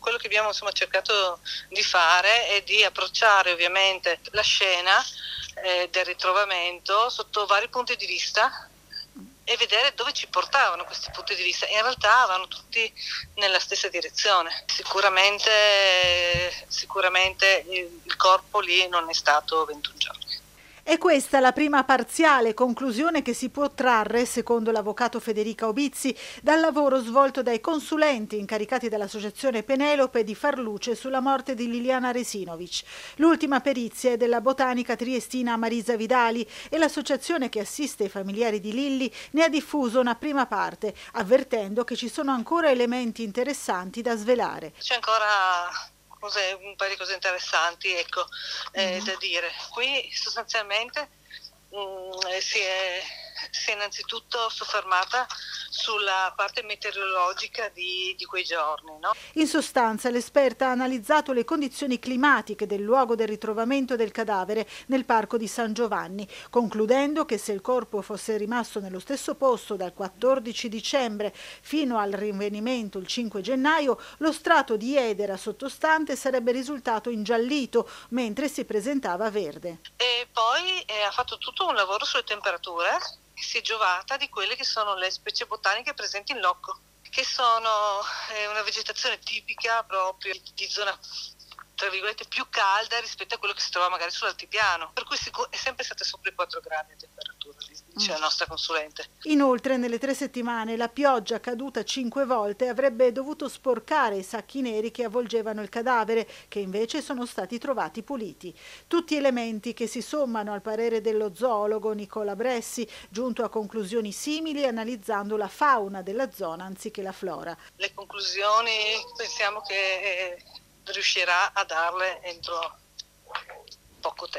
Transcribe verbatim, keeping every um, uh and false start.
quello che abbiamo insomma cercato di fare è di approcciare ovviamente la scena eh, del ritrovamento sotto vari punti di vista e vedere dove ci portavano questi punti di vista. In realtà vanno tutti nella stessa direzione. Sicuramente, sicuramente il corpo lì non è stato ventuno giorni. È questa la prima parziale conclusione che si può trarre, secondo l'avvocato Federica Obizzi, dal lavoro svolto dai consulenti incaricati dall'Associazione Penelope di far luce sulla morte di Liliana Resinovic. L'ultima perizia è della botanica triestina Marisa Vidali e l'associazione che assiste i familiari di Lilli ne ha diffuso una prima parte, avvertendo che ci sono ancora elementi interessanti da svelare. C'è ancora Cose, un paio di cose interessanti ecco, eh, mm-hmm. da dire. Qui sostanzialmente mh, si, è, si è innanzitutto soffermata sulla parte meteorologica di, di quei giorni. No? In sostanza l'esperta ha analizzato le condizioni climatiche del luogo del ritrovamento del cadavere nel parco di San Giovanni, concludendo che se il corpo fosse rimasto nello stesso posto dal quattordici dicembre fino al rinvenimento il cinque gennaio, lo strato di edera sottostante sarebbe risultato ingiallito, mentre si presentava verde. E poi eh, ha fatto tutto un lavoro sulle temperature, si è giovata di quelle che sono le specie botaniche presenti in loco, che sono eh, una vegetazione tipica proprio di zona tra virgolette più calda rispetto a quello che si trova magari sull'altipiano, per cui è sempre stata sopra i quattro gradi di temperatura, dice la nostra consulente. Inoltre nelle tre settimane la pioggia caduta cinque volte avrebbe dovuto sporcare i sacchi neri che avvolgevano il cadavere, che invece sono stati trovati puliti. Tutti elementi che si sommano al parere dello zoologo Nicola Bressi, giunto a conclusioni simili analizzando la fauna della zona anziché la flora. Le conclusioni pensiamo che riuscirà a darle entro poco tempo.